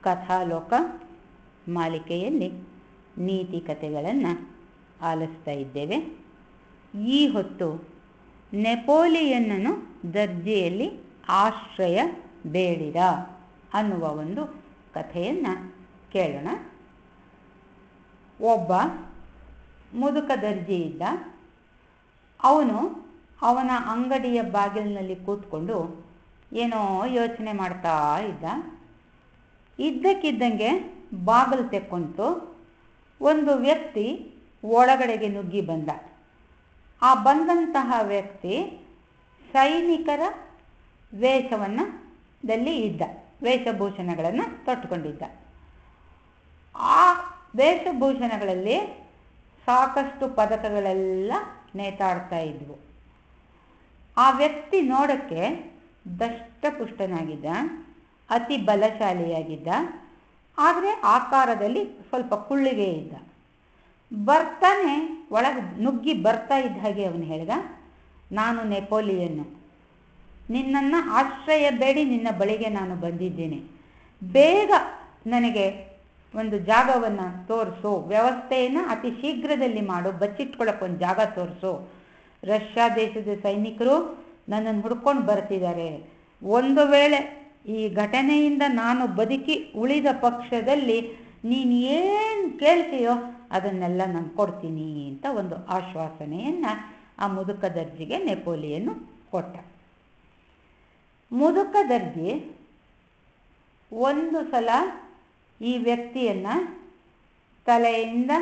ಕಥಾಲೋಕ ಮಾಲಿಕೆಯಲ್ಲಿ ನೀತಿ ಕಥೆಗಳನ್ನು ಆಲಿಸ್ತಾ ಇದ್ದೇವೆ. ಈ ಹೊತ್ತು ನೆಪೋಲಿಯನ್ನನು ದರ್ಜೆಯಲ್ಲಿ ಆಶ್ರಯ ಬೇಡಿದ ಅನ್ನುವ ಒಂದು ಕಥೆಯನ್ನು ಕೇಳೋಣ. ಒಬ್ಬ ಮುದುಕ ದರ್ಜಿ ಇದ್ದ. ಅವನ ಅಂಗಡಿಯ ಬಾಗಿಲಿನಲ್ಲಿ ಕೂತ್ಕೊಂಡು ಏನೋ ಯೋಚನೆ ಮಾಡ್ತಾ ಇದ್ದ. ಇದ್ದಕ್ಕಿದ್ದಂಗೆ ಬಾಗಿಲು ತೆಕ್ಕೊಂತು. ಒಂದು ವ್ಯಕ್ತಿ ಒಳಗಡೆಗೆ ನುಗ್ಗಿ ಬಂದ. ಆ ಬಂದಂತಹ ವ್ಯಕ್ತಿ ಸೈನಿಕರ ವೇಷಭೂಷಣಗಳನ್ನು ತೊಟ್ಟುಕೊಂಡಿದ್ದ. ಆ ವೇಷಭೂಷಣಗಳಲ್ಲಿ ಸಾಕಷ್ಟು ಪದಕಗಳೆಲ್ಲ ನೇತಾಡ್ತಾ ಇದ್ವು. ಆ ವ್ಯಕ್ತಿ ನೋಡೋಕ್ಕೆ ದಷ್ಟಪುಷ್ಟನಾಗಿದ್ದ, ಅತಿ ಬಲಶಾಲಿಯಾಗಿದ್ದ, ಆದರೆ ಆಕಾರದಲ್ಲಿ ಸ್ವಲ್ಪ ಕುಳ್ಳಿಗೆ ಇದ್ದ. ಬರ್ತಾನೆ ಒಳಗೆ ನುಗ್ಗಿ ಬರ್ತಾ ಇದ್ದ ಹಾಗೆ ಅವನು ಹೇಳಿದ, ನಾನು ನೆಪೋಲಿಯನ್ನು, ನಿನ್ನನ್ನು ಆಶ್ರಯ ಬೇಡಿ ನಿನ್ನ ಬಳಿಗೆ ನಾನು ಬಂದಿದ್ದೇನೆ. ಬೇಗ ನನಗೆ ಒಂದು ಜಾಗವನ್ನು ತೋರಿಸು, ವ್ಯವಸ್ಥೆಯನ್ನು ಅತಿ ಶೀಘ್ರದಲ್ಲಿ ಮಾಡು, ಬಚ್ಚಿಟ್ಕೊಳ್ಳೋಕೆ ಜಾಗ ತೋರಿಸು. ರಷ್ಯಾ ದೇಶದ ಸೈನಿಕರು ನನ್ನನ್ನು ಹುಡ್ಕೊಂಡು ಬರ್ತಿದ್ದಾರೆ. ಒಂದು ವೇಳೆ ಈ ಘಟನೆಯಿಂದ ನಾನು ಬದುಕಿ ಉಳಿದ ಪಕ್ಷದಲ್ಲಿ ನೀನು ಏನು ಕೇಳ್ತೀಯೋ ಅದನ್ನೆಲ್ಲ ನಾನು ಕೊಡ್ತೀನಿ ಅಂತ ಒಂದು ಆಶ್ವಾಸನೆಯನ್ನು ಆ ಮುದುಕ ದರ್ಜಿಗೆ ನೆಪೋಲಿಯನ್ನು ಕೊಟ್ಟ. ಮುದುಕ ದರ್ಜಿ ಒಂದು ಸಲ ಈ ವ್ಯಕ್ತಿಯನ್ನು ತಲೆಯಿಂದ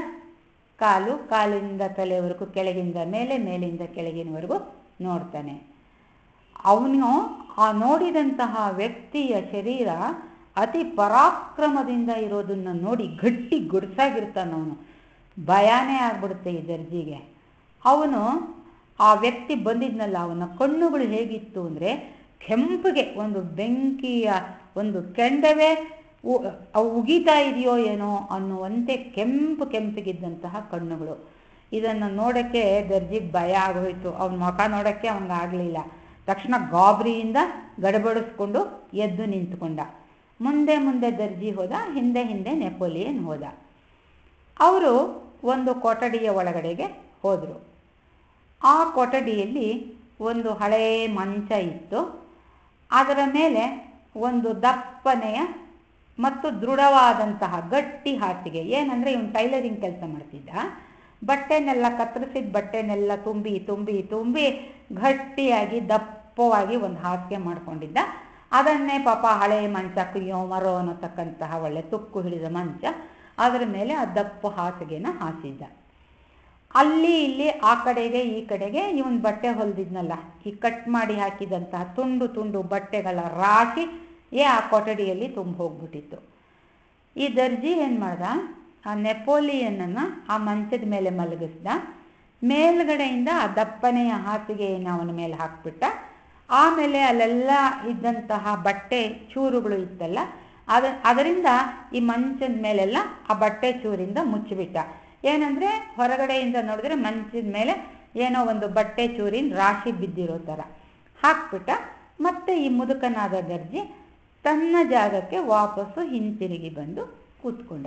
ಕಾಲಿಂದ ತಲೆವರೆಗೂ, ಕೆಳಗಿಂದ ಮೇಲೆ, ಮೇಲಿಂದ ಕೆಳಗಿನವರೆಗೂ ನೋಡ್ತಾನೆ. ಅವನು ಆ ನೋಡಿದಂತಹ ವ್ಯಕ್ತಿಯ ಶರೀರ ಅತಿ ಪರಾಕ್ರಮದಿಂದ ಇರೋದನ್ನು ನೋಡಿ ಗಟ್ಟಿ ಗುಡ್ಸಾಗಿರ್ತಾನವನು. ಭಯಾನೇ ಆಗ್ಬಿಡುತ್ತೆ ಈ ದರ್ಜಿಗೆ. ಅವನು ಆ ವ್ಯಕ್ತಿ ಬಂದಿದ್ನಲ್ಲ, ಅವನ ಕಣ್ಣುಗಳು ಹೇಗಿತ್ತು ಅಂದರೆ ಕೆಂಪಗೆ, ಒಂದು ಬೆಂಕಿಯ ಒಂದು ಕೆಂಡವೇ ಉಗಿತಾ ಇದೆಯೋ ಏನೋ ಅನ್ನುವಂತೆ ಕೆಂಪಗಿದ್ದಂತಹ ಕಣ್ಣುಗಳು. ಇದನ್ನು ನೋಡೋಕ್ಕೆ ದರ್ಜಿಗೆ ಭಯ ಆಗೋಯ್ತು. ಅವನ ಮುಖ ನೋಡೋಕ್ಕೆ ಅವನಿಗಾಗಲಿಲ್ಲ. ತಕ್ಷಣ ಗಾಬರಿಯಿಂದ ಗಡಬಡಿಸ್ಕೊಂಡು ಎದ್ದು ನಿಂತ್ಕೊಂಡ. ಮುಂದೆ ದರ್ಜಿ ಹೋದ, ಹಿಂದೆ ನೆಪೋಲಿಯನ್ ಹೋದ. ಅವರು ಒಂದು ಕೊಠಡಿಯ ಒಳಗಡೆಗೆ ಹೋದರು. ಆ ಕೊಠಡಿಯಲ್ಲಿ ಒಂದು ಹಳೆಯ ಮಂಚ ಇತ್ತು. ಅದರ ಮೇಲೆ ಒಂದು ದಪ್ಪನೆಯ ಮತ್ತು ದೃಢವಾದಂತಹ ಗಟ್ಟಿ ಹಾಸಿಗೆ. ಏನಂದರೆ ಇವನು ಟೈಲರಿಂಗ್ ಕೆಲಸ ಮಾಡ್ತಿದ್ದ. ಬಟ್ಟೆನೆಲ್ಲ ಕತ್ತರಿಸಿದ ಬಟ್ಟೆನೆಲ್ಲ ತುಂಬಿ ಗಟ್ಟಿಯಾಗಿ ದಪ್ಪವಾಗಿ ಒಂದು ಹಾಸಿಗೆ ಮಾಡ್ಕೊಂಡಿದ್ದ. ಅದನ್ನೇ ಪಾಪ ಹಳೆಯ ಮಂಚ, ಕುಯ್ಯೋ ಮರೋ ಅನ್ನತಕ್ಕಂತಹ ಒಳ್ಳೆ ತುಕ್ಕು ಹಿಡಿದ ಮಂಚ, ಅದರ ಮೇಲೆ ಆ ದಪ್ಪ ಹಾಸಿಗೆನ ಹಾಸಿದ್ದ. ಅಲ್ಲಿ ಇಲ್ಲಿ ಆ ಕಡೆಗೆ ಈ ಕಡೆಗೆ ಇವನ್ ಬಟ್ಟೆ ಹೊಲಿದಿದ್ನಲ್ಲ, ಈ ಕಟ್ ಮಾಡಿ ಹಾಕಿದಂತಹ ತುಂಡು ಬಟ್ಟೆಗಳ ರಾಶಿ ಆ ಕೊಠಡಿಯಲ್ಲಿ ತುಂಬ ಹೋಗ್ಬಿಟ್ಟಿತ್ತು. ಈ ದರ್ಜಿ ಏನು ಮಾಡ್ದ, ಆ ನೆಪೋಲಿಯನ್ನನ್ನು ಆ ಮಂಚದ ಮೇಲೆ ಮಲಗಿಸ್ದ. ಮೇಲ್ಗಡೆಯಿಂದ ಆ ದಪ್ಪನೆಯ ಹಾಸಿಗೆಯನ್ನು ಅವನ ಮೇಲೆ ಹಾಕ್ಬಿಟ್ಟ. ಆಮೇಲೆ ಅಲ್ಲೆಲ್ಲ ಇದ್ದಂತಹ ಬಟ್ಟೆ ಚೂರುಗಳು ಇತ್ತಲ್ಲ, ಅದರಿಂದ ಈ ಮಂಚದ ಮೇಲೆಲ್ಲ ಆ ಬಟ್ಟೆ ಚೂರಿಂದ ಮುಚ್ಚಿಬಿಟ್ಟ. ಏನಂದರೆ ಹೊರಗಡೆಯಿಂದ ನೋಡಿದ್ರೆ ಮಂಚದ ಮೇಲೆ ಏನೋ ಒಂದು ಬಟ್ಟೆ ಚೂರಿನ ರಾಶಿ ಬಿದ್ದಿರೋ ಥರ ಹಾಕ್ಬಿಟ್ಟ. ಮತ್ತೆ ಈ ಮುದುಕನಾದ ದರ್ಜಿ ತನ್ನ ಜಾಗಕ್ಕೆ ವಾಪಸ್ಸು ಹಿಂತಿರುಗಿ ಬಂದು ಕೂತ್ಕೊಂಡ.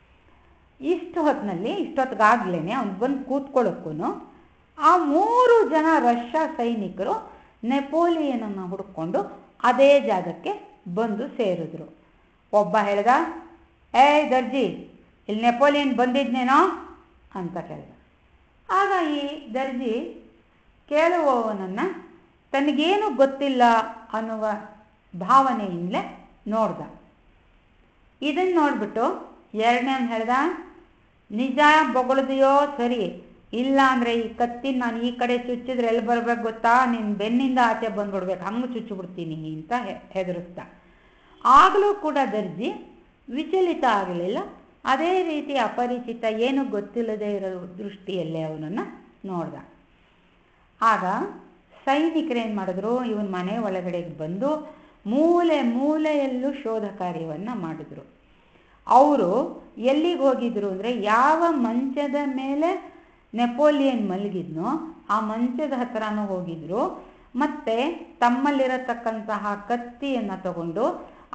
ಇಷ್ಟೊತ್ತಿಗಾಗ್ಲೇ ಅವನು ಬಂದು ಕೂತ್ಕೊಳ್ಳೋಕ್ಕೂ ಆ 3 ಜನ ರಷ್ಯಾ ಸೈನಿಕರು ನೆಪೋಲಿಯನನ್ನು ಹುಡ್ಕೊಂಡು ಅದೇ ಜಾಗಕ್ಕೆ ಬಂದು ಸೇರಿದ್ರು. ಒಬ್ಬ ಹೇಳ್ದ, ದರ್ಜಿ, ಇಲ್ಲಿ ನೆಪೋಲಿಯನ್ ಬಂದಿದ್ನೇನೋ ಅಂತ ಹೇಳ್ದ. ಆಗ ಈ ದರ್ಜಿ ಕೇಳುವವನನ್ನು ತನಗೇನು ಗೊತ್ತಿಲ್ಲ ಅನ್ನುವ ಭಾವನೆಯಿಂದಲೇ ನೋಡ್ದ. ಇದನ್ನು ನೋಡ್ಬಿಟ್ಟು ಎರಡನೇವನು ಹೇಳ್ದ, ನಿಜ ಬೊಗಳದೆಯೋ ಸರಿ, ಇಲ್ಲ ಅಂದರೆ ಈ ಕತ್ತಿನ ನಾನು ಈ ಕಡೆ ಚುಚ್ಚಿದ್ರೆ ಎಲ್ಲಿ ಬರ್ಬೇಕು ಗೊತ್ತಾ, ನಿನ್ನ ಬೆನ್ನಿಂದ ಆಚೆ ಬಂದ್ಬಿಡ್ಬೇಕು, ಹಂಗೆ ಚುಚ್ಚಿಬಿಡ್ತೀನಿ ಅಂತ ಹೆದರಿಸ್ದ. ಆಗಲೂ ಕೂಡ ದರ್ಜಿ ವಿಚಲಿತ ಆಗಲಿಲ್ಲ. ಅದೇ ರೀತಿ ಅಪರಿಚಿತ, ಏನು ಗೊತ್ತಿಲ್ಲದೆ ಇರೋ ದೃಷ್ಟಿಯಲ್ಲೇ ಅವನನ್ನು ನೋಡ್ದ. ಆಗ ಸೈನಿಕರೇನು ಮಾಡಿದ್ರು, ಇವನ ಮನೆ ಒಳಗಡೆಗೆ ಬಂದು ಮೂಲೆಯಲ್ಲೂ ಶೋಧ ಕಾರ್ಯವನ್ನು ಮಾಡಿದ್ರು. ಅವರು ಎಲ್ಲಿಗೆ ಹೋಗಿದ್ರು ಅಂದರೆ, ಯಾವ ಮಂಚದ ಮೇಲೆ ನೆಪೋಲಿಯನ್ ಮಲಗಿದ್ನೋ ಆ ಮಂಚದ ಹತ್ರನೂ ಹೋಗಿದ್ರು. ಮತ್ತು ತಮ್ಮಲ್ಲಿರತಕ್ಕಂತಹ ಕತ್ತಿಯನ್ನು ತಗೊಂಡು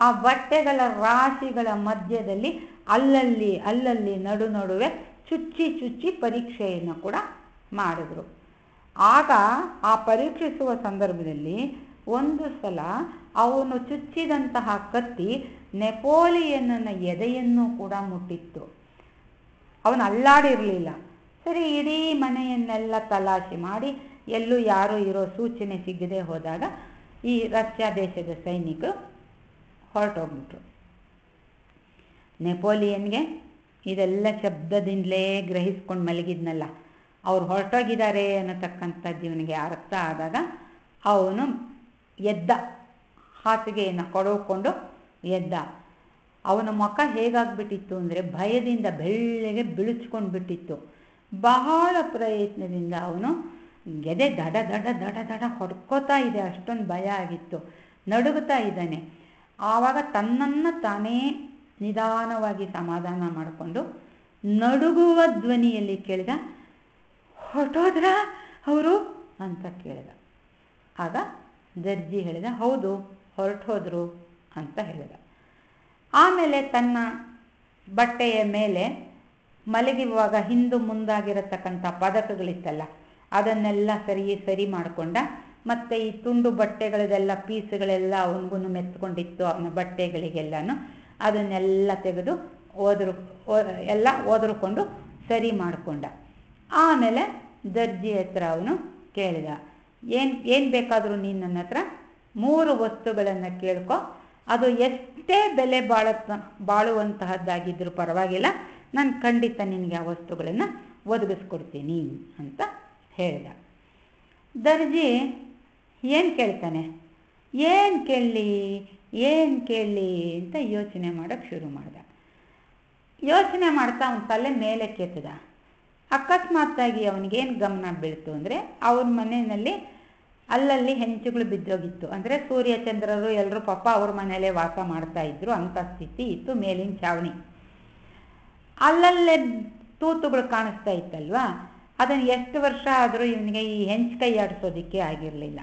ಆ ಬಟ್ಟೆಗಳ ರಾಶಿಗಳ ಮಧ್ಯದಲ್ಲಿ ಅಲ್ಲಲ್ಲಿ ನಡುವೆ ಚುಚ್ಚಿ ಪರೀಕ್ಷೆಯನ್ನು ಕೂಡ ಮಾಡಿದ್ರು. ಆಗ ಆ ಪರೀಕ್ಷಿಸುವ ಸಂದರ್ಭದಲ್ಲಿ ಒಂದು ಸಲ ಅವನು ಚುಚ್ಚಿದಂತಹ ಕತ್ತಿ ನೆಪೋಲಿಯನ್ನನ ಎದೆಯನ್ನು ಕೂಡ ಮುಟ್ಟಿತ್ತು. ಅವನು ಅಲ್ಲಾಡಿರಲಿಲ್ಲ. ಸರಿ, ಇಡೀ ಮನೆಯನ್ನೆಲ್ಲ ತಲಾಶೆ ಮಾಡಿ ಎಲ್ಲೂ ಯಾರೂ ಇರೋ ಸೂಚನೆ ಸಿಗದೆ ಹೋದಾಗ ಈ ರಷ್ಯಾ ದೇಶದ ಸೈನಿಕರು ಹೊರಟೋಗ್ಬಿಟ್ರು. ನೆಪೋಲಿಯನ್ಗೆ ಇದೆಲ್ಲ ಶಬ್ದದಿಂದಲೇ ಗ್ರಹಿಸ್ಕೊಂಡು ಮಲಗಿದ್ನಲ್ಲ, ಅವ್ರು ಹೊರಟೋಗಿದ್ದಾರೆ ಅನ್ನತಕ್ಕಂಥದ್ದು ಇವನಿಗೆ ಅರ್ಥ ಆದಾಗ ಅವನು ಎದ್ದ, ಹಾಸಿಗೆಯನ್ನು ಕೊಡೋಕೊಂಡು ಎದ್ದ. ಅವನ ಮುಖ ಹೇಗಾಗ್ಬಿಟ್ಟಿತ್ತು ಅಂದರೆ ಭಯದಿಂದ ಬೆಳ್ಳಗೆ ಬಿಳಿಸ್ಕೊಂಡು ಬಿಟ್ಟಿತ್ತು. ಬಹಳ ಪ್ರಯತ್ನದಿಂದ ಅವನು ಎದೆ ದಡ ದಡ ದಡ ದಡ ಹೊಡ್ಕೋತಾ ಇದೆ, ಅಷ್ಟೊಂದು ಭಯ ಆಗಿತ್ತು, ನಡುಗುತ್ತಾ ಇದ್ದಾನೆ. ಆವಾಗ ತನ್ನನ್ನು ತಾನೇ ನಿಧಾನವಾಗಿ ಸಮಾಧಾನ ಮಾಡಿಕೊಂಡು ನಡುಗುವ ಧ್ವನಿಯಲ್ಲಿ ಕೇಳಿದ, ಹೊರಟೋದ್ರ ಅವರು ಅಂತ ಕೇಳಿದ. ಆಗ ದರ್ಜಿ ಹೇಳಿದ, ಹೌದು ಹೊರಟೋದ್ರು ಅಂತ ಹೇಳಿದ. ಆಮೇಲೆ ತನ್ನ ಬಟ್ಟೆಯ ಮೇಲೆ ಮಲಗಿರುವಾಗ ಹಿಂದು ಮುಂದಾಗಿರತಕ್ಕಂಥ ಪದಕಗಳಿತ್ತಲ್ಲ ಅದನ್ನೆಲ್ಲ ಸರಿ ಮಾಡಿಕೊಂಡ. ಮತ್ತು ಈ ತುಂಡು ಬಟ್ಟೆಗಳದೆಲ್ಲ ಪೀಸ್ಗಳೆಲ್ಲ ಅವನಿಗೂ ಮೆತ್ಕೊಂಡಿತ್ತು, ಅವನ ಬಟ್ಟೆಗಳಿಗೆಲ್ಲನೂ ಅದನ್ನೆಲ್ಲ ತೆಗೆದು ಒದರ್ಕೊಂಡು ಸರಿ ಮಾಡಿಕೊಂಡ. ಆಮೇಲೆ ದರ್ಜಿ ಹತ್ರ ಅವನು ಕೇಳಿದ, ಏನು ಬೇಕಾದರೂ ನೀನು ನನ್ನ ಹತ್ರ 3 ವಸ್ತುಗಳನ್ನು ಕೇಳ್ಕೊ, ಅದು ಎಷ್ಟೇ ಬೆಲೆ ಬಾಳುವಂತಹದ್ದಾಗಿದ್ದರೂ ಪರವಾಗಿಲ್ಲ, ನಾನು ಖಂಡಿತ ನಿನಗೆ ಆ ವಸ್ತುಗಳನ್ನು ಒದಗಿಸ್ಕೊಡ್ತೀನಿ ಅಂತ ಹೇಳಿದ. ದರ್ಜಿ ಏನು ಕೇಳ್ತಾನೆ, ಏನು ಕೇಳಲಿ ಅಂತ ಯೋಚನೆ ಮಾಡೋಕ್ಕೆ ಶುರು ಮಾಡ್ದ. ಯೋಚನೆ ಮಾಡ್ತಾ ಅವನ ತಲೆ ಮೇಲೆ ಕೆತ್ತದ. ಅಕಸ್ಮಾತ್ತಾಗಿ ಅವನಿಗೇನು ಗಮನ ಬೀಳ್ತು ಅಂದರೆ ಅವನ ಮನೆಯಲ್ಲಿ ಅಲ್ಲಲ್ಲಿ ಹೆಂಚುಗಳು ಬಿದ್ದೋಗಿತ್ತು. ಅಂದರೆ ಸೂರ್ಯ ಚಂದ್ರರು ಎಲ್ಲರೂ ಪಾಪ ಅವ್ರ ಮನೆಯಲ್ಲೇ ವಾಸ ಮಾಡ್ತಾ ಇದ್ರು, ಅಂಥ ಸ್ಥಿತಿ ಇತ್ತು. ಮೇಲಿನ ಛಾವಣಿ ಅಲ್ಲಲ್ಲೇ ತೂತುಗಳು ಕಾಣಿಸ್ತಾ ಇತ್ತಲ್ವಾ, ಅದನ್ನು ಎಷ್ಟು ವರ್ಷ ಆದರೂ ಇವನಿಗೆ ಈ ಹೆಂಚು ಕೈ ಆಡಿಸೋದಕ್ಕೆ ಆಗಿರಲಿಲ್ಲ.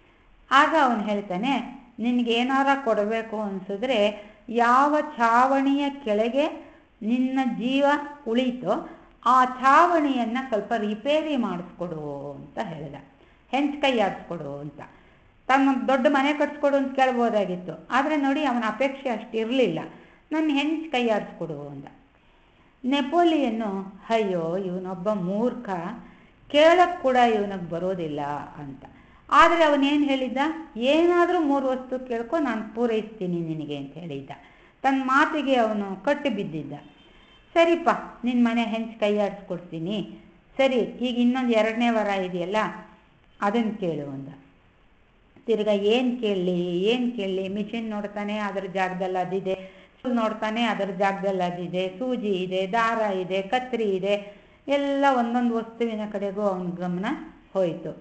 ಆಗ ಅವನು ಹೇಳ್ತಾನೆ, ನಿನಗೇನಾರ ಕೊಡಬೇಕು ಅನಿಸಿದ್ರೆ ಯಾವ ಛಾವಣಿಯ ಕೆಳಗೆ ನಿನ್ನ ಜೀವ ಉಳೀತೋ ಆ ಛಾವಣಿಯನ್ನು ಸ್ವಲ್ಪ ರಿಪೇರಿ ಮಾಡಿಸ್ಕೊಡು ಅಂತ ಹೇಳಿದ. ಹೆಂಚು ಕೈ ಆಡಿಸ್ಕೊಡು ಅಂತ. ತನ್ನ ದೊಡ್ಡ ಮನೆ ಕಟ್ಸ್ಕೊಡು ಅಂತ ಕೇಳ್ಬೋದಾಗಿತ್ತು, ಆದರೆ ನೋಡಿ ಅವನ ಅಪೇಕ್ಷೆ ಅಷ್ಟಿರಲಿಲ್ಲ. ನನ್ನ ಹೆಂಚು ಕೈ ಆಡಿಸ್ಕೊಡು ಅಂದ. ನೆಪೋಲಿಯನ್ನು, ಅಯ್ಯೋ ಇವನೊಬ್ಬ ಮೂರ್ಖ, ಕೇಳಕ್ಕೆ ಕೂಡ ಇವನಿಗೆ ಬರೋದಿಲ್ಲ ಅಂತ. ಆದರೆ ಅವನೇನು ಹೇಳಿದ್ದ, ಏನಾದರೂ 3 ವಸ್ತು ಕೇಳ್ಕೊ, ನಾನು ಪೂರೈಸ್ತೀನಿ ನಿನಗೆ ಅಂತ ಹೇಳಿದ್ದ. ತನ್ನ ಮಾತಿಗೆ ಅವನು ಕಟ್ಟು ಬಿದ್ದಿದ್ದ. ಸರಿಪ್ಪ, ನಿನ್ನ ಮನೆ ಹೆಂಚು ಕೈ ಆಡಿಸ್ಕೊಡ್ತೀನಿ, ಸರಿ ಈಗ ಇನ್ನೊಂದು 2ನೇ ವಾರ ಇದೆಯಲ್ಲ ಅದನ್ನು ಕೇಳು ಅಂದ. ತಿರ್ಗಾ ಏನು ಕೇಳಲಿ, ಮಿಷಿನ್ ನೋಡ್ತಾನೆ, ಅದರ ಜಾಗದಲ್ಲಿ ಅದಿದೆ, ನೋಡ್ತಾನೆ, ಅದರ ಜಾಗದಲ್ಲಿ ಅದಿದೆ, ಸೂಜಿ ಇದೆ, ದಾರ ಇದೆ, ಕತ್ರಿ ಇದೆ, ಎಲ್ಲ ಒಂದೊಂದು ವಸ್ತುವಿನ ಕಡೆಗೂ ಅವನ ಗಮನ ಹೋಯಿತು.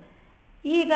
ಈಗ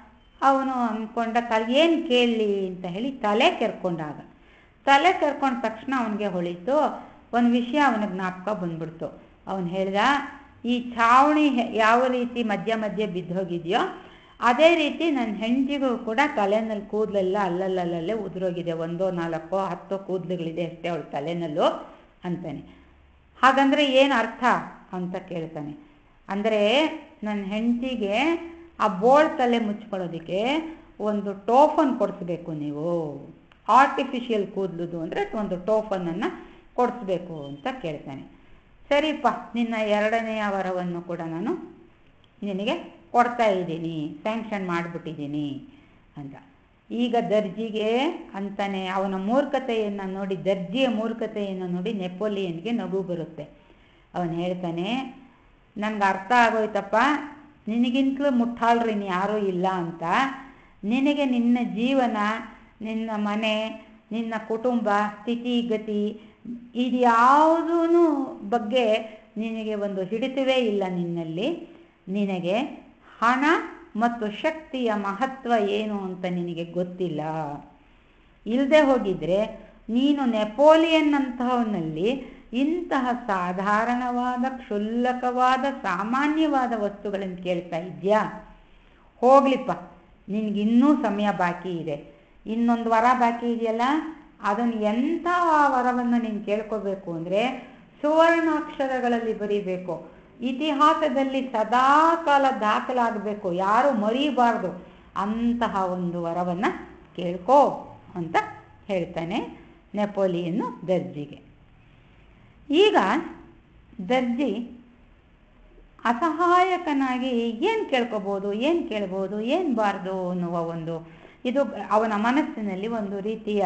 ಅವನು ಅಂದ್ಕೊಂಡ, ಏನು ಕೇಳಲಿ ಅಂತ ಹೇಳಿ ತಲೆ ಕೆರ್ಕೊಂಡಾಗ. ತಲೆ ಕೆರ್ಕೊಂಡ ತಕ್ಷಣ ಅವನಿಗೆ ಹೊಳಿತು, ಒಂದು ವಿಷಯ ಅವನಿಗೆ ಜ್ಞಾಪಕ ಬಂದ್ಬಿಡ್ತು. ಅವನು ಹೇಳ್ದ, ಈ ಛಾವಣಿ ಯಾವ ರೀತಿ ಮಧ್ಯೆ ಬಿದ್ದೋಗಿದೆಯೋ ಅದೇ ರೀತಿ ನನ್ನ ಹೆಂಡತಿಗೂ ಕೂಡ ತಲೆನಲ್ಲಿ ಕೂದಲೆಲ್ಲ ಅಲ್ಲಲ್ಲೇ ಉದುರೋಗಿದೆ, 1, 4, 10 ಕೂದಲುಗಳಿದೆ ಅಷ್ಟೇ ಅವಳ ತಲೆನಲ್ಲೂ ಅಂತಾನೆ. ಹಾಗಂದರೆ ಏನು ಅರ್ಥ ಅಂತ ಕೇಳ್ತಾನೆ. ಅಂದರೆ ನನ್ನ ಹೆಂಡತಿಗೆ ಆ ಬೋಳ್ ತಲೆ ಮುಚ್ಕೊಳ್ಳೋದಕ್ಕೆ ಒಂದು ಟೋಫನ್ ಕೊಡಿಸ್ಬೇಕು ನೀವು, ಆರ್ಟಿಫಿಷಿಯಲ್ ಕೂದಲುದು ಅಂದರೆ ಒಂದು ಟೋಫನನ್ನು ಕೊಡಿಸ್ಬೇಕು ಅಂತ ಕೇಳ್ತಾನೆ. ಸರಿಪ್ಪ, ನಿನ್ನ 2ನೇ ವರವನ್ನು ಕೂಡ ನಾನು ನಿನಗೆ ಕೊಡ್ತಾ ಇದ್ದೀನಿ, ಸ್ಯಾಂಕ್ಷನ್ ಮಾಡಿಬಿಟ್ಟಿದ್ದೀನಿ ಅಂತ. ಈಗ ದರ್ಜಿಗೆ ಅಂತಾನೆ ಅವನ ಮೂರ್ಖತೆಯನ್ನು ನೋಡಿ, ದರ್ಜಿಯ ಮೂರ್ಖತೆಯನ್ನು ನೋಡಿ ನೆಪೋಲಿಯನ್ಗೆ ನಗು ಬರುತ್ತೆ. ಅವನು ಹೇಳ್ತಾನೆ, ನನಗೆ ಅರ್ಥ ಆಗೋಯ್ತಪ್ಪ, ನಿನಗಿಂತಲೂ ಮುಟ್ಟಾಳ್ರಿನ್ ಯಾರೂ ಇಲ್ಲ ಅಂತ. ನಿನಗೆ ನಿನ್ನ ಜೀವನ, ನಿನ್ನ ಮನೆ, ನಿನ್ನ ಕುಟುಂಬ ಸ್ಥಿತಿಗತಿ ಇದ್ಯಾವುದೂ ಬಗ್ಗೆ ನಿನಗೆ ಒಂದು ಹಿಡಿತವೇ ಇಲ್ಲ ನಿನ್ನಲ್ಲಿ. ನಿನಗೆ ಹಣ ಮತ್ತು ಶಕ್ತಿಯ ಮಹತ್ವ ಏನು ಅಂತ ನಿನಗೆ ಗೊತ್ತಿಲ್ಲ. ಇಲ್ಲದೆ ಹೋಗಿದ್ರೆ ನೀನು ನೆಪೋಲಿಯನ್ ಅಂತಹವನಲ್ಲಿ ಇಂತಹ ಸಾಧಾರಣವಾದ ಕ್ಷುಲ್ಲಕವಾದ ಸಾಮಾನ್ಯವಾದ ವಸ್ತುಗಳನ್ನು ಕೇಳ್ತಾ ಇದೆಯಾ? ಹೋಗ್ಲಿಪ್ಪ, ನಿನಗಿನ್ನೂ ಸಮಯ ಬಾಕಿ ಇದೆ, ಇನ್ನೊಂದು ವಾರ ಬಾಕಿ ಇದೆಯಲ್ಲ, ಅದನ್ನು ಎಂಥ ವರವನ್ನು ನೀನು ಕೇಳ್ಕೋಬೇಕು ಅಂದರೆ ಸುವರ್ಣಾಕ್ಷರಗಳಲ್ಲಿ ಬರೀಬೇಕು, ಇತಿಹಾಸದಲ್ಲಿ ಸದಾಕಾಲ ದಾಖಲಾಗಬೇಕು, ಯಾರು ಮರೀಬಾರ್ದು ಅಂತಹ ಒಂದು ವರವನ್ನು ಕೇಳ್ಕೋ ಅಂತ ಹೇಳ್ತಾನೆ ನೆಪೋಲಿಯನ್ನು ದರ್ಜಿಗೆ. ಈಗ ದರ್ಜಿ ಅಸಹಾಯಕನಾಗಿ ಏನು ಕೇಳ್ಕೋಬೋದು, ಏನು ಕೇಳ್ಬೋದು, ಏನು ಬಾರ್ದು ಅನ್ನುವ ಒಂದು ಇದು ಅವನ ಮನಸ್ಸಿನಲ್ಲಿ ಒಂದು ರೀತಿಯ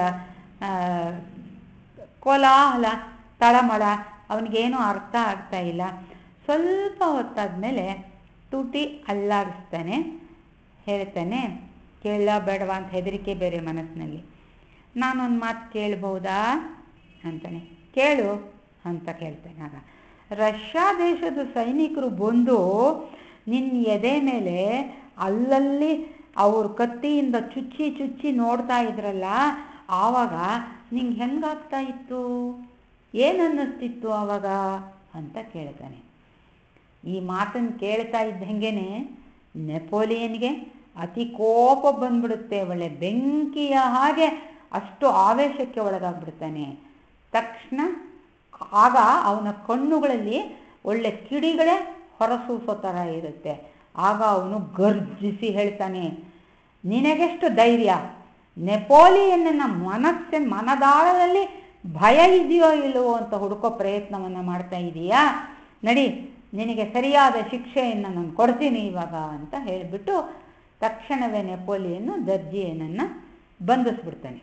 ಕೋಲಾಹಲ, ತಳಮಳ, ಅವನಿಗೇನೂ ಅರ್ಥ ಆಗ್ತಾ ಇಲ್ಲ. ಸ್ವಲ್ಪ ಹೊತ್ತಾದ್ಮೇಲೆ ತುಟಿ ಅಲ್ಲಾಡಿಸ್ತಾನೆ, ಹೇಳ್ತಾನೆ, ಕೇಳ ಬೇಡವಾ ಅಂತ ಹೆದರಿಕೆ ಬೇರೆ ಮನಸ್ಸಿನಲ್ಲಿ. ನಾನೊಂದು ಮಾತು ಕೇಳ್ಬೋದಾ ಅಂತಾನೆ. ಕೇಳು ಅಂತ ಕೇಳ್ತಾನೆ. ಆಗ ರಷ್ಯಾ ದೇಶದ ಸೈನಿಕರು ಬಂದು ನಿನ್ನ ಎದೆ ಮೇಲೆ ಅಲ್ಲಲ್ಲಿ ಅವ್ರ ಕತ್ತಿಯಿಂದ ಚುಚ್ಚಿ ಚುಚ್ಚಿ ನೋಡ್ತಾ ಇದ್ರಲ್ಲ, ಆವಾಗ ನಿಂಗೆ ಹೆಂಗಾಗ್ತಾ ಇತ್ತು, ಏನನ್ನಿಸ್ತಿತ್ತು ಆವಾಗ ಅಂತ ಕೇಳ್ತಾನೆ. ಈ ಮಾತನ್ನು ಕೇಳ್ತಾ ಇದ್ದಂಗೆನೆ ನೆಪೋಲಿಯನ್ಗೆ ಅತಿ ಕೋಪ ಬಂದ್ಬಿಡುತ್ತೆ, ಒಳ್ಳೆ ಬೆಂಕಿಯ ಹಾಗೆ ಅಷ್ಟು ಆವೇಶಕ್ಕೆ ಒಳಗಾಗ್ಬಿಡ್ತಾನೆ. ತಕ್ಷಣ ಆಗ ಅವನ ಕಣ್ಣುಗಳಲ್ಲಿ ಒಳ್ಳೆ ಕಿಡಿಗಳೇ ಹೊರಸೂಸೋ ಥರ ಇರುತ್ತೆ. ಆಗ ಅವನು ಗರ್ಜಿಸಿ ಹೇಳ್ತಾನೆ, ನಿನಗೆಷ್ಟು ಧೈರ್ಯ, ನೆಪೋಲಿಯನ್ನ ಮನದಾಳದಲ್ಲಿ ಭಯ ಇದೆಯೋ ಇಲ್ಲವೋ ಅಂತ ಹುಡುಕೋ ಪ್ರಯತ್ನವನ್ನು ಮಾಡ್ತಾ ಇದೀಯಾ, ನಡಿ ನಿನಗೆ ಸರಿಯಾದ ಶಿಕ್ಷೆಯನ್ನು ನಾನು ಕೊಡ್ತೀನಿ ಇವಾಗ ಅಂತ ಹೇಳಿಬಿಟ್ಟು ತಕ್ಷಣವೇ ನೆಪೋಲಿಯನ್ನು ದರ್ಜಿಯನನ್ನು ಬಂಧಿಸ್ಬಿಡ್ತಾನೆ.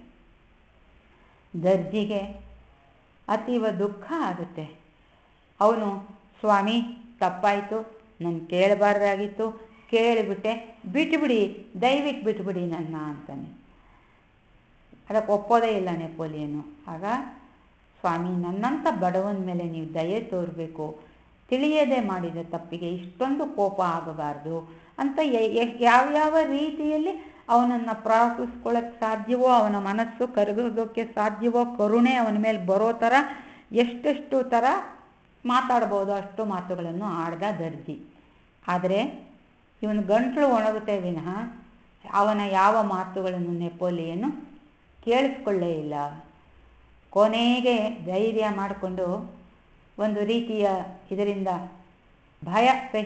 ದರ್ಜಿಗೆ ಅತೀವ ದುಃಖ ಆಗುತ್ತೆ. ಅವನು, ಸ್ವಾಮಿ ತಪ್ಪಾಯಿತು, ನಾನು ಕೇಳಬಾರ್ದಾಗಿತ್ತು, ಕೇಳಿಬಿಟ್ಟೆ, ಬಿಟ್ಟುಬಿಡಿ, ದಯವಿಟ್ಟು ಬಿಟ್ಟುಬಿಡಿ ನನ್ನ ಅಂತಾನೆ. ಅದಕ್ಕೆ ಒಪ್ಪೋದೇ ಇಲ್ಲ ನೆಪೋಲಿಯನ್ನು. ಆಗ, ಸ್ವಾಮಿ ನನ್ನಂಥ ಬಡವನ ಮೇಲೆ ನೀವು ದಯೆ ತೋರಬೇಕು, ತಿಳಿಯದೆ ಮಾಡಿದ ತಪ್ಪಿಗೆ ಇಷ್ಟೊಂದು ಕೋಪ ಆಗಬಾರ್ದು ಅಂತ ಯಾವ್ಯಾವ ರೀತಿಯಲ್ಲಿ ಅವನನ್ನು ಪ್ರಾರ್ಥಿಸ್ಕೊಳ್ಳೋಕ್ಕೆ ಸಾಧ್ಯವೋ, ಅವನ ಮನಸ್ಸು ಕರಗೋದಕ್ಕೆ ಸಾಧ್ಯವೋ, ಕರುಣೆ ಅವನ ಮೇಲೆ ಬರೋ ಥರ ಎಷ್ಟೆಷ್ಟು ಥರ ಮಾತಾಡ್ಬೋದು ಅಷ್ಟು ಮಾತುಗಳನ್ನು ಆಡ್ದ ದರ್ಜಿ. ಆದರೆ ಇವನು ಗಂಟಲು ಒಣಗುತ್ತೆ ವಿನಃ ಅವನ ಯಾವ ಮಾತುಗಳನ್ನು ನೆಪೋಲಿಯನ್ನು ಕೇಳಿಸ್ಕೊಳ್ಳೇ ಇಲ್ಲ. ಕೊನೆಗೆ ಧೈರ್ಯ ಮಾಡಿಕೊಂಡು ಒಂದು ರೀತಿಯ ಇದರಿಂದ ಭಯ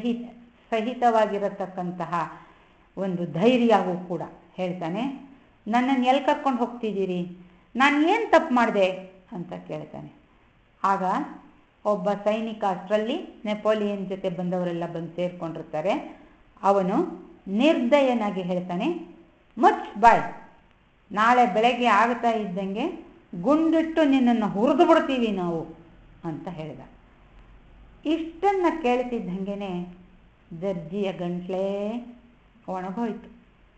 ಸಹಿತವಾಗಿರತಕ್ಕಂತಹ ಒಂದು ಧೈರ್ಯವೂ ಕೂಡ ಹೇಳ್ತಾನೆ, ನನ್ನನ್ನು ಎಲ್ಲಿ ಕರ್ಕೊಂಡು ಹೋಗ್ತಿದ್ದೀರಿ, ನಾನು ಏನು ತಪ್ಪು ಮಾಡಿದೆ ಅಂತ ಕೇಳ್ತಾನೆ. ಆಗ ಒಬ್ಬ ಸೈನಿಕ, ಅಷ್ಟರಲ್ಲಿ ನೆಪೋಲಿಯನ್ ಜೊತೆ ಬಂದವರೆಲ್ಲ ಬಂದು ಸೇರಿಕೊಂಡಿರ್ತಾರೆ, ಅವನು ನಿರ್ದಯನಾಗಿ ಹೇಳ್ತಾನೆ, ಮುಚ್ ಬಾಯ್, ನಾಳೆ ಬೆಳಗ್ಗೆ ಆಗ್ತಾ ಇದ್ದಂಗೆ ಗುಂಡಿಟ್ಟು ನಿನ್ನನ್ನು ಹುರಿದು ಬಿಡ್ತೀವಿ ನಾವು ಅಂತ ಹೇಳಿದ. ಇಷ್ಟನ್ನು ಕೇಳ್ತಿದ್ದಂಗೆ ದರ್ಜಿಯ ಗಂಟ್ಲೇ ಒಣಗೋಯ್ತು.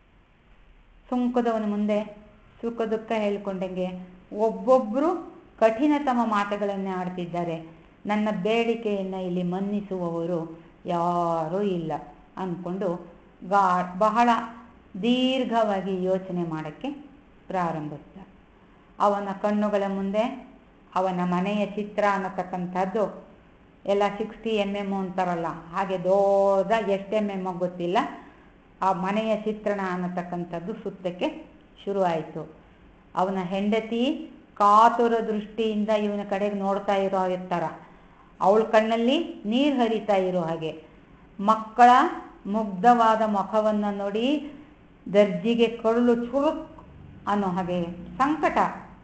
ಸುಂಕದವನ ಮುಂದೆ ಸುಖ ದುಃಖ ಹೇಳ್ಕೊಂಡಂಗೆ ಒಬ್ಬೊಬ್ಬರು ಕಠಿಣತಮ ಮಾತುಗಳನ್ನೇ ಆಡ್ತಿದ್ದಾರೆ. ನನ್ನ ಬೇಡಿಕೆಯನ್ನು ಇಲ್ಲಿ ಮನ್ನಿಸುವವರು ಯಾರೂ ಇಲ್ಲ ಅಂದ್ಕೊಂಡು ಬಹಳ ದೀರ್ಘವಾಗಿ ಯೋಚನೆ ಮಾಡೋಕ್ಕೆ ಪ್ರಾರಂಭಿಸ್ದ. ಅವನ ಕಣ್ಣುಗಳ ಮುಂದೆ ಅವನ ಮನೆಯ ಚಿತ್ರ ಅನ್ನತಕ್ಕಂಥದ್ದು ಎಲ್ಲ 60 mm ಅಂತಾರಲ್ಲ ಹಾಗೆ ದೊಡ್ಡ ಎಷ್ಟು MM ಗೊತ್ತಿಲ್ಲ, ಆ ಮನೆಯ ಚಿತ್ರಣ ಅನ್ನತಕ್ಕಂಥದ್ದು ಸುತ್ತಕ್ಕೆ ಶುರುವಾಯಿತು. ಅವನ ಹೆಂಡತಿ ಕಾತುರ ದೃಷ್ಟಿಯಿಂದ ಇವನ ಕಡೆಗೆ ನೋಡ್ತಾ ಇರೋ ಥರ, ಅವಳ ಕಣ್ಣಲ್ಲಿ ನೀರು ಹರಿತಾ ಇರೋ ಹಾಗೆ, ಮಕ್ಕಳ ಮುಗ್ಧವಾದ ಮುಖವನ್ನು ನೋಡಿ ದರ್ಜಿಗೆ ಕರುಳು ಚುರುಕ್ ಅನ್ನೋ ಹಾಗೆ ಸಂಕಟ.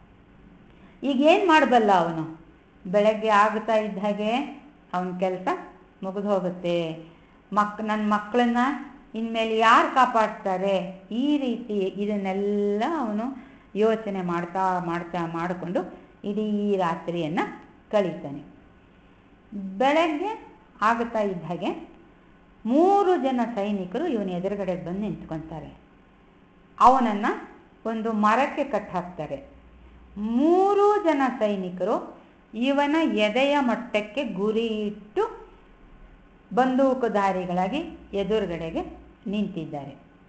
ಈಗೇನು ಮಾಡಬಲ್ಲ ಅವನು? ಬೆಳಗ್ಗೆ ಆಗ್ತಾ ಇದ್ದ ಹಾಗೆ ಅವನ ಕೆಲಸ ಮುಗಿದು ಹೋಗುತ್ತೆ. ನನ್ನ ಮಕ್ಕಳನ್ನ ಇನ್ಮೇಲೆ ಯಾರು ಕಾಪಾಡ್ತಾರೆ? ಈ ರೀತಿ ಇದನ್ನೆಲ್ಲ ಅವನು ಯೋಚನೆ ಮಾಡಿಕೊಂಡು ಇಡೀ ರಾತ್ರಿಯನ್ನು ಕಳೀತಾನೆ. ಬೆಳಗ್ಗೆ ಆಗ್ತಾ ಇದ್ದ ಹಾಗೆ 3 ಜನ ಸೈನಿಕರು ಇವನ ಎದುರುಗಡೆ ಬಂದು ನಿಂತ್ಕೊತಾರೆ. ಅವನನ್ನು ಒಂದು ಮರಕ್ಕೆ ಕಟ್ಟಾಕ್ತಾರೆ. 3 ಜನ ಸೈನಿಕರು ಇವನ ಎದೆಯ ಮಟ್ಟಕ್ಕೆ ಗುರಿ ಇಟ್ಟು ಬಂದೂಕುಧಾರಿಗಳಾಗಿ ಎದುರುಗಡೆಗೆ ನಿಂತಿದ್ದಾರೆ.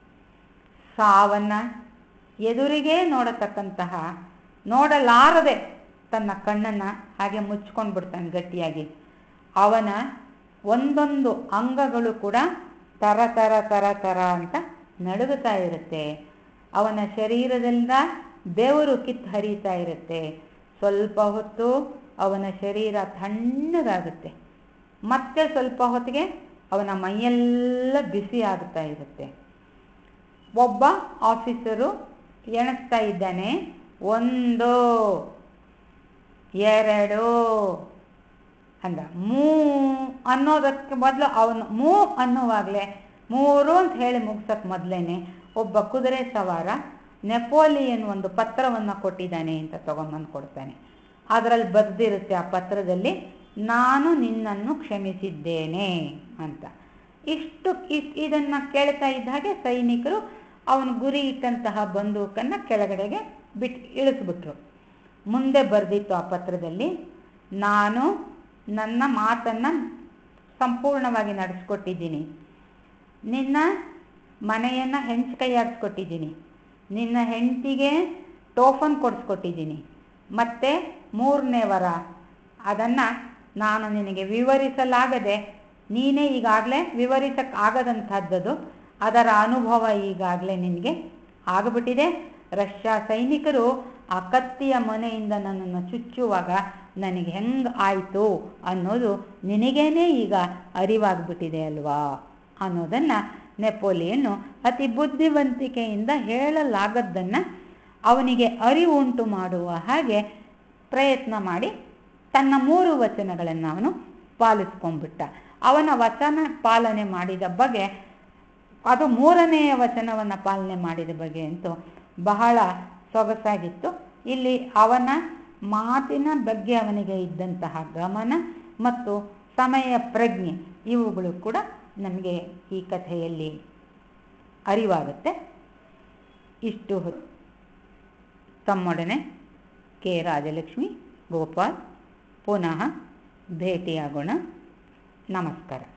ಸಾವನ್ನು ಎದುರಿಗೆ ನೋಡತಕ್ಕಂತಹ, ನೋಡಲಾರದೆ ತನ್ನ ಕಣ್ಣನ್ನು ಹಾಗೆ ಮುಚ್ಕೊಂಡು ಬಿಡ್ತಾನೆ ಗಟ್ಟಿಯಾಗಿ. ಅವನ ಒಂದೊಂದು ಅಂಗಗಳು ಕೂಡ ತರ ತರ ತರ ತರ ಅಂತ ನಡುಗುತ್ತಾ ಇರುತ್ತೆ. ಅವನ ಶರೀರದಿಂದ ಬೆವರು ಕಿತ್ತು ಹರಿತಾ ಇರುತ್ತೆ. ಸ್ವಲ್ಪ ಹೊತ್ತು ಅವನ ಶರೀರ ತಣ್ಣಗಾಗುತ್ತೆ. ಮತ್ತೆ ಸ್ವಲ್ಪ ಹೊತ್ತಿಗೆ ಅವನ ಮೈಯೆಲ್ಲ ಬಿಸಿ ಆಗ್ತಾ ಇರುತ್ತೆ. ಒಬ್ಬ ಆಫೀಸರು ಎಣಿಸ್ತಾ ಇದ್ದಾನೆ. 1 2 ಅಂದ. 3 ಅನ್ನೋದಕ್ಕೆ ಮೊದಲು ಅವನು 3 ಅನ್ನುವಾಗಲೇ 3 ಅಂತ ಹೇಳಿ ಮುಗಿಸೋಕ್ಕೆ ಮೊದಲೇನೆ ಒಬ್ಬ ಕುದುರೆ ಸವಾರ ನೆಪೋಲಿಯನ್ ಒಂದು ಪತ್ರವನ್ನು ಕೊಟ್ಟಿದ್ದಾನೆ ಅಂತ ತಗೊಂಬಂದು ಕೊಡ್ತಾನೆ. ಅದರಲ್ಲಿ ಬರೆದಿರುತ್ತೆ ಆ ಪತ್ರದಲ್ಲಿ, ನಾನು ನಿನ್ನನ್ನು ಕ್ಷಮಿಸಿದ್ದೇನೆ ಅಂತ. ಇದನ್ನು ಕೇಳ್ತಾ ಇದ್ದ ಹಾಗೆ ಸೈನಿಕರು ಅವನು ಗುರಿ ಇಟ್ಟಂತಹ ಬಂದೂಕನ್ನು ಕೆಳಗಡೆಗೆ ಇಳಿಸ್ಬಿಟ್ರು. ಮುಂದೆ ಬರೆದಿತ್ತು ಆ ಪತ್ರದಲ್ಲಿ, ನಾನು ನನ್ನ ಮಾತನ್ನು ಸಂಪೂರ್ಣವಾಗಿ ನಡೆಸ್ಕೊಟ್ಟಿದ್ದೀನಿ, ನಿನ್ನ ಮನೆಯನ್ನು ಕೈಯಾಡಿಸ್ಕೊಟ್ಟಿದ್ದೀನಿ, ನಿನ್ನ ಹೆಂಡತಿಗೆ ಟೋಫನ್ ಕೊಡಿಸ್ಕೊಟ್ಟಿದ್ದೀನಿ, ಮತ್ತು 3ನೇ ವರ ಅದನ್ನು ನಾನು ನಿನಗೆ ವಿವರಿಸಲಾಗದೆ, ನೀನೇ ಈಗಾಗಲೇ ವಿವರಿಸೋಕ್ಕಾಗದಂಥದ್ದು, ಅದರ ಅನುಭವ ಈಗಾಗಲೇ ನಿನಗೆ ಆಗಿಬಿಟ್ಟಿದೆ. ರಷ್ಯಾ ಸೈನಿಕರು ಆ ಕತ್ತಿಯ ಮೊನೆಯಿಂದ ನನ್ನನ್ನು ಚುಚ್ಚುವಾಗ ನನಗೆ ಹೆಂಗೆ ಆಯಿತು ಅನ್ನೋದು ನಿನಗೇನೆ ಈಗ ಅರಿವಾಗ್ಬಿಟ್ಟಿದೆ ಅಲ್ವಾ ಅನ್ನೋದನ್ನು ನೆಪೋಲಿಯನ್ನು ಅತಿ ಬುದ್ಧಿವಂತಿಕೆಯಿಂದ ಹೇಳಲಾಗದ್ದನ್ನು ಅವನಿಗೆ ಅರಿವುಂಟು ಮಾಡುವ ಹಾಗೆ ಪ್ರಯತ್ನ ಮಾಡಿ ತನ್ನ 3 ವಚನಗಳನ್ನು ಅವನು ಪಾಲಿಸ್ಕೊಂಡ್ಬಿಟ್ಟ. ಅವನ ವಚನ ಪಾಲನೆ ಮಾಡಿದ ಬಗ್ಗೆ, ಅದು 3ನೆಯ ವಚನವನ್ನು ಪಾಲನೆ ಮಾಡಿದ ಬಗ್ಗೆ ಅಂತೂ ಬಹಳ ಸೊಗಸಾಗಿತ್ತು. ಇಲ್ಲಿ ಅವನ ಮಾತಿನ ಬಗ್ಗೆ ಅವನಿಗೆ ಇದ್ದಂತಹ ಗಮನ ಮತ್ತು ಸಮಯ ಪ್ರಜ್ಞೆ ಇವುಗಳು ಕೂಡ ನಮಗೆ ಈ ಕಥೆಯಲ್ಲಿ ಅರಿವಾಗುತ್ತೆ. ಇಷ್ಟು ತಮ್ಮೊಡನೆ ಕೆ. ರಾಜಲಕ್ಷ್ಮಿ ಗೋಪಾಲ್. ಪುನಃ ಭೇಟಿಯಾಗೋಣ. ನಮಸ್ಕಾರ.